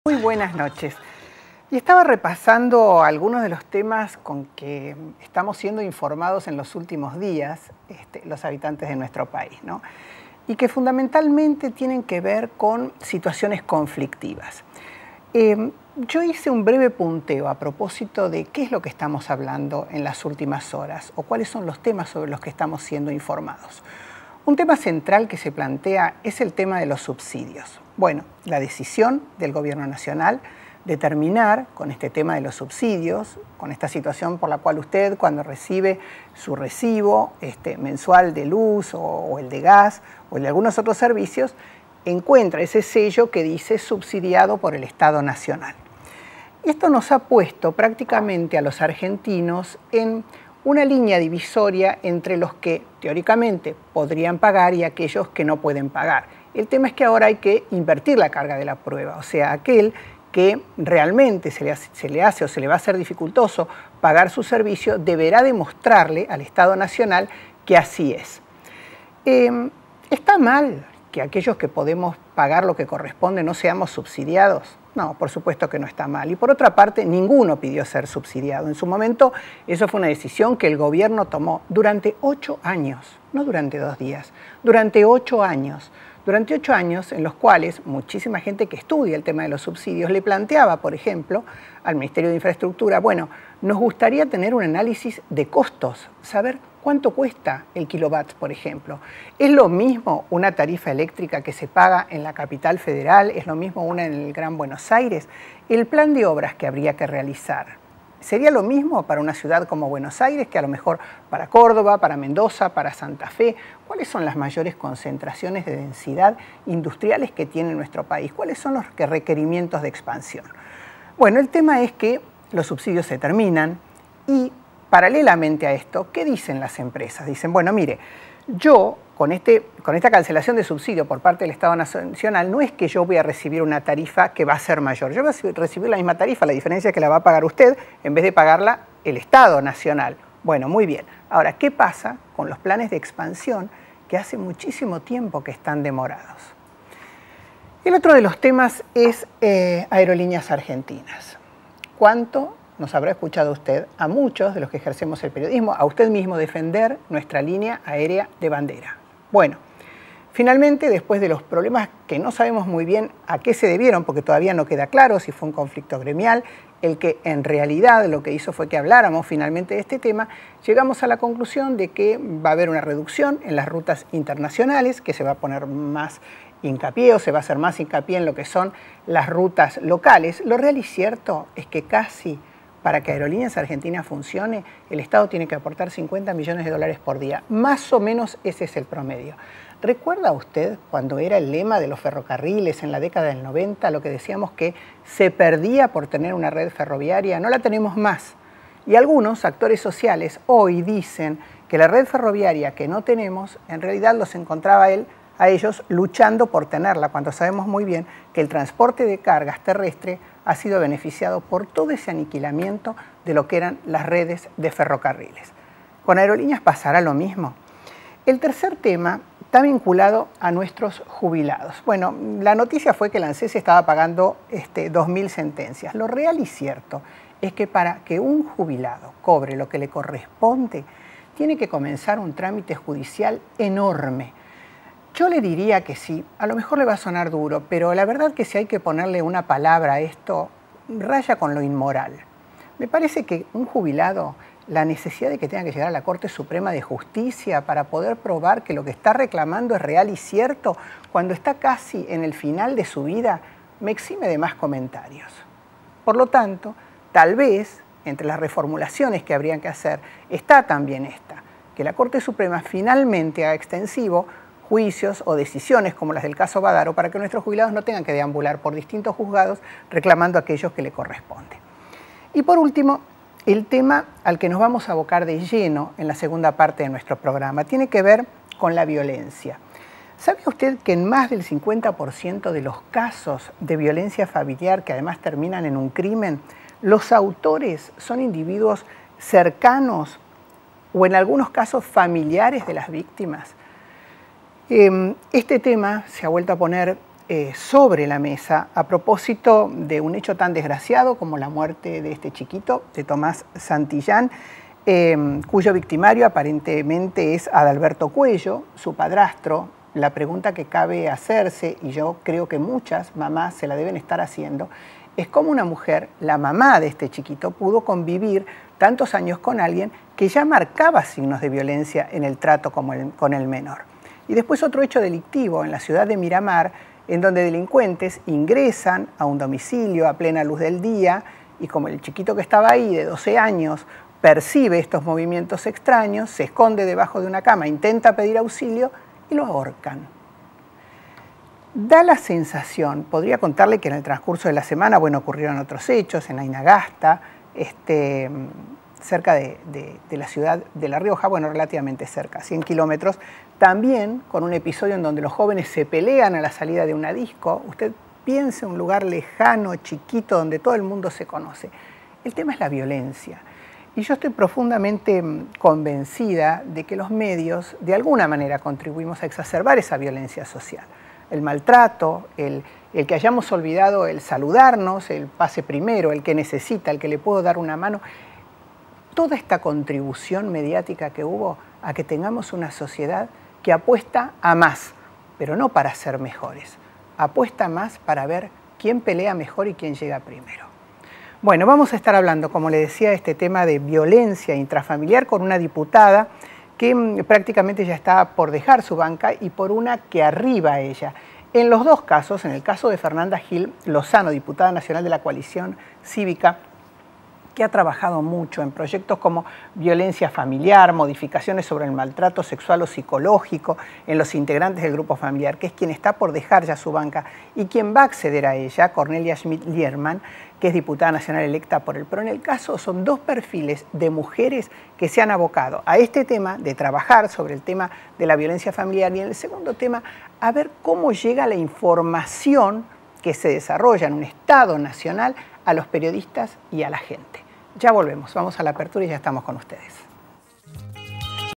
Muy buenas noches. Y estaba repasando algunos de los temas con que estamos siendo informados en los últimos días, los habitantes de nuestro país, ¿no? Y que fundamentalmente tienen que ver con situaciones conflictivas. Yo hice un breve punteo a propósito de qué es lo que estamos hablando en las últimas horas o cuáles son los temas sobre los que estamos siendo informados. Un tema central que se plantea es el tema de los subsidios. Bueno, la decisión del Gobierno Nacional de terminar con este tema de los subsidios, con esta situación por la cual usted, cuando recibe su recibo mensual de luz o el de gas o el de algunos otros servicios, encuentra ese sello que dice subsidiado por el Estado Nacional. Esto nos ha puesto prácticamente a los argentinos en una línea divisoria entre los que teóricamente podrían pagar y aquellos que no pueden pagar. El tema es que ahora hay que invertir la carga de la prueba, o sea, aquel que realmente se le hace o se le va a hacer dificultoso pagar su servicio deberá demostrarle al Estado Nacional que así es. ¿Está mal que aquellos que podemos pagar lo que corresponde no seamos subsidiados? No, por supuesto que no está mal. Y por otra parte, ninguno pidió ser subsidiado. En su momento, eso fue una decisión que el gobierno tomó durante 8 años, no durante 2 días, durante 8 años. Durante 8 años en los cuales muchísima gente que estudia el tema de los subsidios le planteaba, por ejemplo, al Ministerio de Infraestructura, bueno, nos gustaría tener un análisis de costos, saber cuánto cuesta el kilowatt, por ejemplo. ¿Es lo mismo una tarifa eléctrica que se paga en la capital federal? ¿Es lo mismo una en el Gran Buenos Aires? El plan de obras que habría que realizar, ¿sería lo mismo para una ciudad como Buenos Aires que a lo mejor para Córdoba, para Mendoza, para Santa Fe? ¿Cuáles son las mayores concentraciones de densidad industriales que tiene nuestro país? ¿Cuáles son los requerimientos de expansión? Bueno, el tema es que los subsidios se terminan y paralelamente a esto, ¿qué dicen las empresas? Dicen, bueno, mire, yo con esta cancelación de subsidio por parte del Estado Nacional, no es que yo voy a recibir una tarifa que va a ser mayor. Yo voy a recibir la misma tarifa, la diferencia es que la va a pagar usted en vez de pagarla el Estado Nacional. Bueno, muy bien. Ahora, ¿qué pasa con los planes de expansión que hace muchísimo tiempo que están demorados? El otro de los temas es Aerolíneas Argentinas. ¿Cuánto nos habrá escuchado usted, a muchos de los que ejercemos el periodismo, a usted mismo defender nuestra línea aérea de bandera? Bueno, finalmente, después de los problemas que no sabemos muy bien a qué se debieron, porque todavía no queda claro si fue un conflicto gremial, el que en realidad lo que hizo fue que habláramos finalmente de este tema, llegamos a la conclusión de que va a haber una reducción en las rutas internacionales, que se va a poner más hincapié o se va a hacer más hincapié en lo que son las rutas locales. Lo real y cierto es que casi para que Aerolíneas Argentinas funcione, el Estado tiene que aportar 50 millones de dólares por día. Más o menos ese es el promedio. ¿Recuerda usted cuando era el lema de los ferrocarriles en la década del 90, lo que decíamos que se perdía por tener una red ferroviaria? No la tenemos más. Y algunos actores sociales hoy dicen que la red ferroviaria que no tenemos, en realidad los encontraba a ellos luchando por tenerla, cuando sabemos muy bien que el transporte de cargas terrestre ha sido beneficiado por todo ese aniquilamiento de lo que eran las redes de ferrocarriles. ¿Con Aerolíneas pasará lo mismo? El tercer tema está vinculado a nuestros jubilados. Bueno, la noticia fue que la ANSES estaba pagando 2.000 sentencias. Lo real y cierto es que para que un jubilado cobre lo que le corresponde, tiene que comenzar un trámite judicial enorme. Yo le diría que sí, a lo mejor le va a sonar duro, pero la verdad que si hay que ponerle una palabra a esto, raya con lo inmoral. Me parece que un jubilado, la necesidad de que tenga que llegar a la Corte Suprema de Justicia para poder probar que lo que está reclamando es real y cierto, cuando está casi en el final de su vida, me exime de más comentarios. Por lo tanto, tal vez, entre las reformulaciones que habrían que hacer, está también esta, que la Corte Suprema finalmente haga extensivo juicios o decisiones como las del caso Badaro para que nuestros jubilados no tengan que deambular por distintos juzgados reclamando a aquellos que le corresponden. Y por último, el tema al que nos vamos a abocar de lleno en la segunda parte de nuestro programa tiene que ver con la violencia. ¿Sabe usted que en más del 50% de los casos de violencia familiar que además terminan en un crimen, los autores son individuos cercanos o en algunos casos familiares de las víctimas? Este tema se ha vuelto a poner sobre la mesa a propósito de un hecho tan desgraciado como la muerte de este chiquito, de Tomás Santillán, cuyo victimario aparentemente es Adalberto Cuello, su padrastro. La pregunta que cabe hacerse, y yo creo que muchas mamás se la deben estar haciendo, es cómo una mujer, la mamá de este chiquito, pudo convivir tantos años con alguien que ya marcaba signos de violencia en el trato con el menor. Y después otro hecho delictivo en la ciudad de Miramar, en donde delincuentes ingresan a un domicilio a plena luz del día y como el chiquito que estaba ahí de 12 años percibe estos movimientos extraños, se esconde debajo de una cama, intenta pedir auxilio y lo ahorcan. Da la sensación, podría contarle que en el transcurso de la semana, bueno, ocurrieron otros hechos en Ainagasta, cerca de la ciudad de La Rioja, bueno, relativamente cerca, 100 kilómetros, también con un episodio en donde los jóvenes se pelean a la salida de una disco. Usted piense en un lugar lejano, chiquito, donde todo el mundo se conoce. El tema es la violencia. Y yo estoy profundamente convencida de que los medios de alguna manera contribuimos a exacerbar esa violencia social. El maltrato, el que hayamos olvidado el saludarnos, el pase primero, el que necesita, el que le puedo dar una mano. Toda esta contribución mediática que hubo a que tengamos una sociedad que apuesta a más, pero no para ser mejores. Apuesta más para ver quién pelea mejor y quién llega primero. Bueno, vamos a estar hablando, como le decía, de este tema de violencia intrafamiliar con una diputada que prácticamente ya está por dejar su banca y por una que arriba a ella. En los dos casos, en el caso de Fernanda Gil Lozano, diputada nacional de la Coalición Cívica, que ha trabajado mucho en proyectos como violencia familiar, modificaciones sobre el maltrato sexual o psicológico en los integrantes del grupo familiar, que es quien está por dejar ya su banca y quien va a acceder a ella, Cornelia Schmidt-Liermann, que es diputada nacional electa por el PRO. En el caso son dos perfiles de mujeres que se han abocado a este tema de trabajar sobre el tema de la violencia familiar y en el segundo tema a ver cómo llega la información que se desarrolla en un Estado nacional a los periodistas y a la gente. Ya volvemos, vamos a la apertura y ya estamos con ustedes.